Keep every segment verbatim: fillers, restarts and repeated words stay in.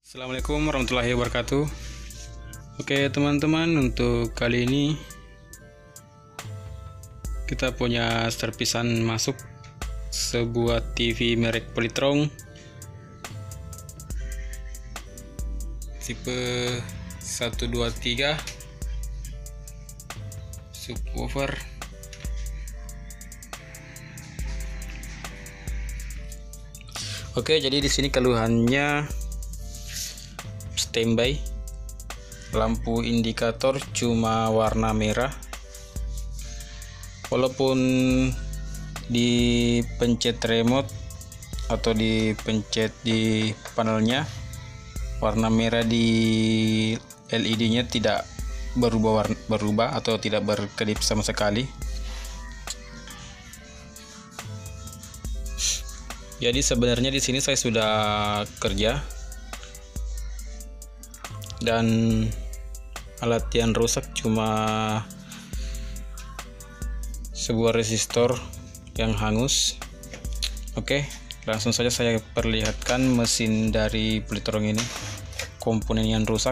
Assalamualaikum warahmatullahi wabarakatuh. Oke teman-teman, untuk kali ini kita punya servisan masuk sebuah T V merek Polytron tipe satu dua tiga subwoofer. Oke, jadi di sini keluhannya standby, lampu indikator cuma warna merah, walaupun dipencet remote atau dipencet di panelnya, warna merah di L E D nya tidak berubah warna, berubah atau tidak berkedip sama sekali. Jadi sebenarnya di sini saya sudah kerja dan alat yang rusak cuma sebuah resistor yang hangus. Oke, langsung saja saya perlihatkan mesin dari Polytron ini, komponen yang rusak.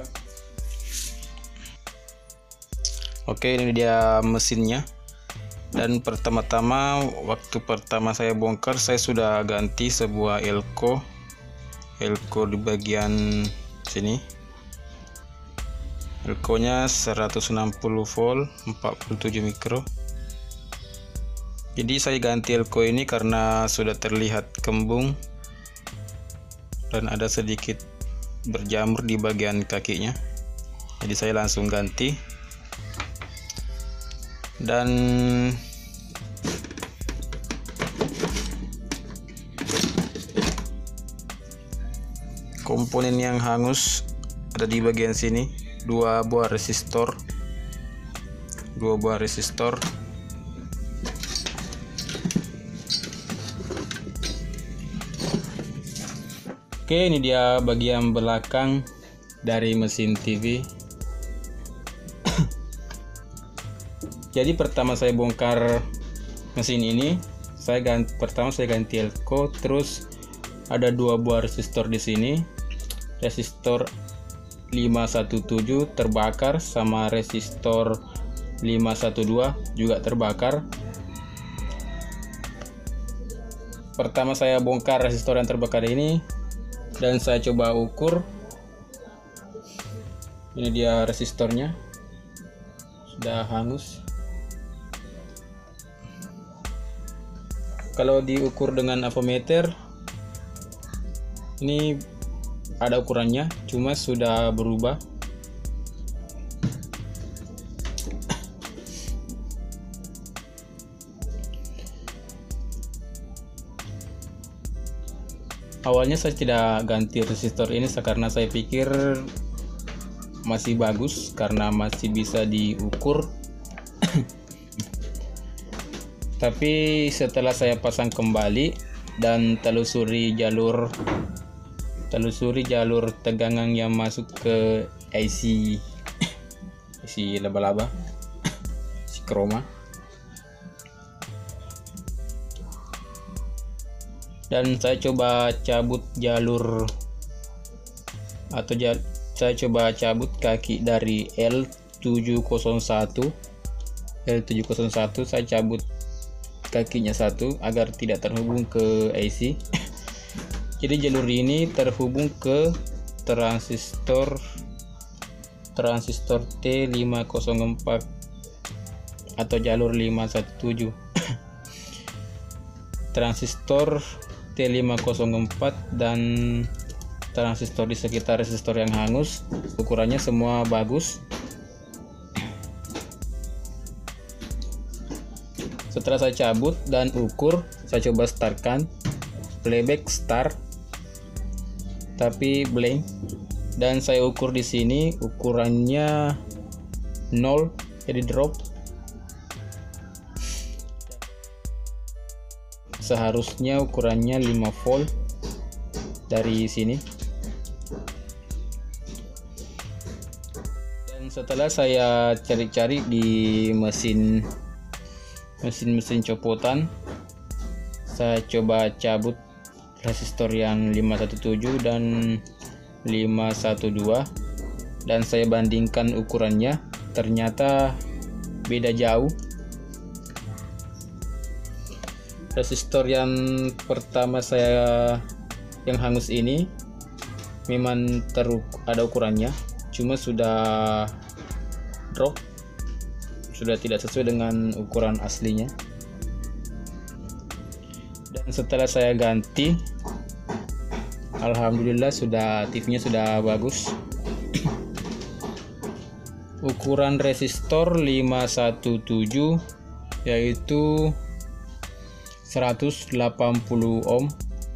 Oke, ini dia mesinnya. Dan pertama-tama, waktu pertama saya bongkar, saya sudah ganti sebuah elko elko di bagian sini. Elko nya seratus enam puluh volt, empat puluh tujuh mikro. Jadi saya ganti elko ini karena sudah terlihat kembung dan ada sedikit berjamur di bagian kakinya. Jadi saya langsung ganti. Dan komponen yang hangus ada di bagian sini, dua buah resistor dua buah resistor Oke, ini dia bagian belakang dari mesin T V. Jadi pertama saya bongkar mesin ini, saya ganti, pertama saya ganti elko, terus ada dua buah resistor di sini. Resistor lima satu tujuh terbakar sama resistor lima satu dua juga terbakar. Pertama saya bongkar resistor yang terbakar ini dan saya coba ukur. Ini dia resistornya, sudah hangus. Kalau diukur dengan avometer, ini ada ukurannya, cuma sudah berubah. Awalnya saya tidak ganti resistor ini karena saya pikir masih bagus, karena masih bisa diukur. Tapi setelah saya pasang kembali dan telusuri jalur telusuri jalur tegangan yang masuk ke I C I C laba-laba, I C chroma, dan saya coba cabut jalur atau jal, saya coba cabut kaki dari L tujuh nol satu L tujuh nol satu, saya cabut kakinya satu agar tidak terhubung ke I C. Jadi jalur ini terhubung ke transistor transistor T lima nol empat atau jalur lima satu tujuh. Transistor T lima nol empat dan transistor di sekitar resistor yang hangus, ukurannya semua bagus. Setelah saya cabut dan ukur, saya coba startkan, playback start, tapi blank. Dan saya ukur di sini, ukurannya nol, jadi drop. Seharusnya ukurannya lima volt dari sini. Dan setelah saya cari-cari di mesin mesin-mesin copotan, saya coba cabut resistor yang lima satu tujuh dan lima satu dua, dan saya bandingkan ukurannya, ternyata beda jauh. Resistor yang pertama saya yang hangus ini memang teruk ada ukurannya, cuma sudah drop, sudah tidak sesuai dengan ukuran aslinya. Dan setelah saya ganti, alhamdulillah sudah T V-nya sudah bagus. Ukuran resistor lima satu tujuh yaitu seratus delapan puluh ohm.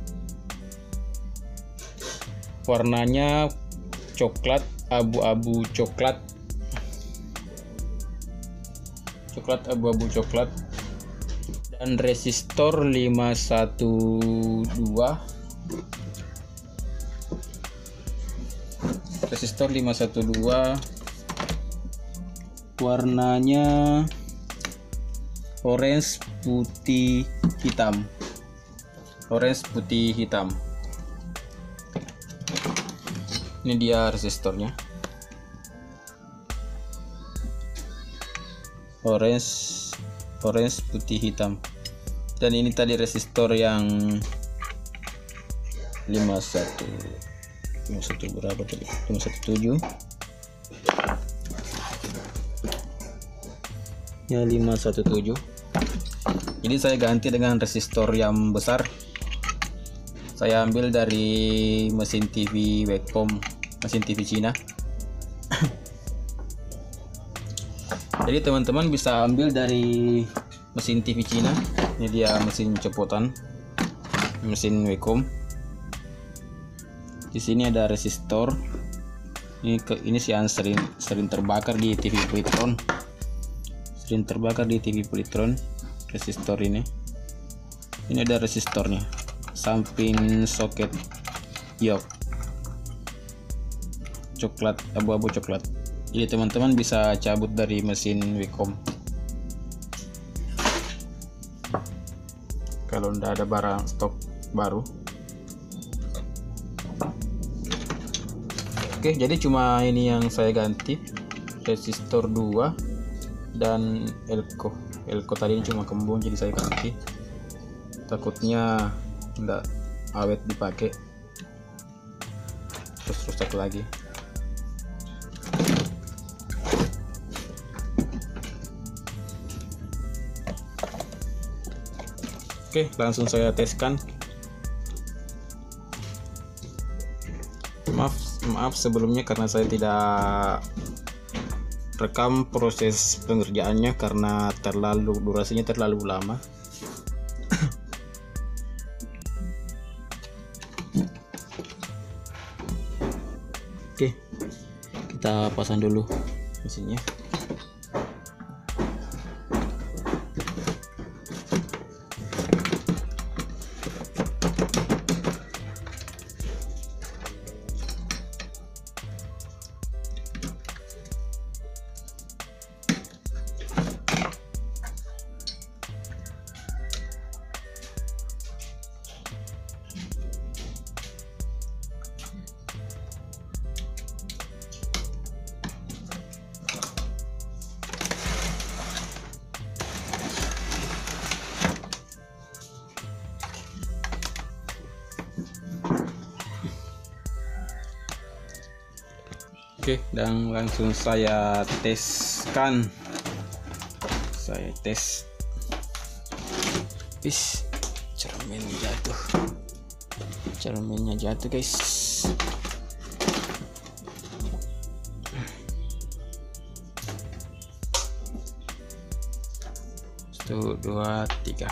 Warnanya coklat, abu-abu coklat. Coklat abu-abu coklat. Dan resistor lima satu dua. Resistor lima satu dua warnanya orange putih hitam. Orange putih hitam. Ini dia resistornya. Orange orange putih hitam. Dan ini tadi resistor yang lima satu lima satu berapa tadi? lima satu tujuh. Ya lima satu tujuh. Jadi saya ganti dengan resistor yang besar. Saya ambil dari mesin T V Wacom, mesin T V Cina. Jadi teman-teman bisa ambil dari mesin T V Cina. Ini dia mesin copotan, mesin Wacom. Di sini ada resistor. Ini ke ini sih yang sering sering terbakar di T V Polytron. Sering terbakar di T V Polytron. Resistor ini. Ini ada resistornya. Samping soket yok coklat, abu-abu coklat. Jadi teman-teman bisa cabut dari mesin Wacom kalau tidak ada barang stok baru. Oke, jadi cuma ini yang saya ganti, resistor dua dan elko. Elko tadi cuma kembung, jadi saya ganti, takutnya enggak awet dipakai terus rusak lagi. Oke, langsung saya teskan. Maaf maaf sebelumnya karena saya tidak rekam proses pengerjaannya karena terlalu durasinya terlalu lama. Oke, kita pasang dulu mesinnya. Oke, dan langsung saya teskan. Saya tes. Is, cermin jatuh. Cerminnya jatuh, guys. Satu, dua, tiga.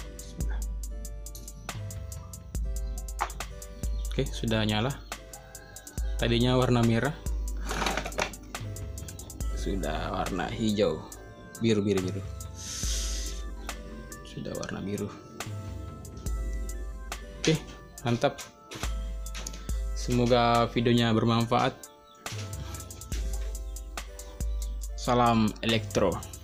Oke, sudah nyala. Tadinya warna merah, sudah warna hijau, biru biru biru, sudah warna biru. Oke, mantap. Semoga videonya bermanfaat. Salam elektro.